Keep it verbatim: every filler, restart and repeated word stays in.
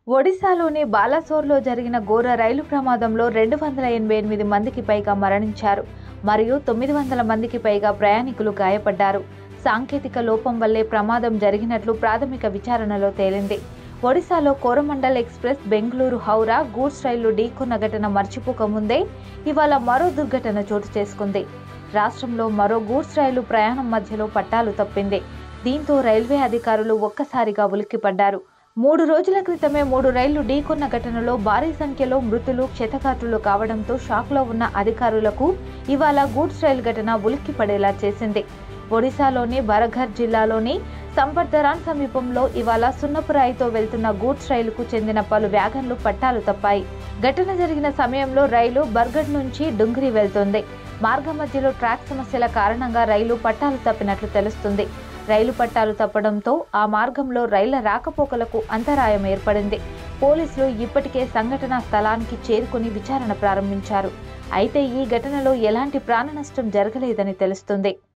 ఒడిశాలోని బాలాసోర్లో జరిగిన ఘోర రైలు ప్రమాదంలో రెండు వందల ఎనభై ఎనిమిది మందికి పైగా మరణించారు మరియు తొమ్మిది వందల మందికి పైగా ప్రయాణికులు గాయపడ్డారు. సాంకేతిక లోపం వల్లే ప్రమాదం జరిగినట్లు ప్రాథమిక విచారణలో తేలింది. ఒడిశాలో కోరమండల్ ఎక్స్ప్రెస్ బెంగళూరు హౌరా గూడ్స్ రైలు ఢీకొన్న ఘటన మర్చిపోకముందే ఇవాళ మరో దుర్ఘటన చోటు చేసుకుంది. రాష్ట్రంలో మరో గూడ్స్ రైలు ప్రయాణం మధ్యలో పట్టాలు తప్పింది. దీంతో రైల్వే అధికారులు ఒక్కసారిగా ఉలిక్కిపడ్డారు. మూడు రోజుల క్రితమే మూడు రైళ్లు ఢీకొన్న ఘటనలో భారీ సంఖ్యలో మృతులు క్షతగాత్రులు కావడంతో షాక్లో ఉన్న అధికారులకు ఇవాళ గూడ్స్ రైలు ఘటన ఉలిక్కిపడేలా చేసింది. ఒడిశాలోని బరఘర్ జిల్లాలోని సంపర్దరాన్ సమీపంలో ఇవాళ సున్నపురాయితో వెళ్తున్న గూడ్స్ రైలుకు చెందిన పలు వ్యాగన్లు పట్టాలు తప్పాయి. ఘటన జరిగిన సమయంలో రైలు బర్గఢ్ నుంచి డుంగ్రీ వెళ్తుంది. మార్గ మధ్యలో ట్రాక్ సమస్యల కారణంగా రైలు పట్టాలు తప్పినట్లు తెలుస్తుంది. రైలు పట్టాలు తప్పడంతో ఆ మార్గంలో రైళ్ల రాకపోకలకు అంతరాయం ఏర్పడింది. పోలీసులు ఇప్పటికే సంఘటనా స్థలానికి చేరుకుని విచారణ ప్రారంభించారు. అయితే ఈ ఘటనలో ఎలాంటి ప్రాణ నష్టం జరగలేదని తెలుస్తుంది.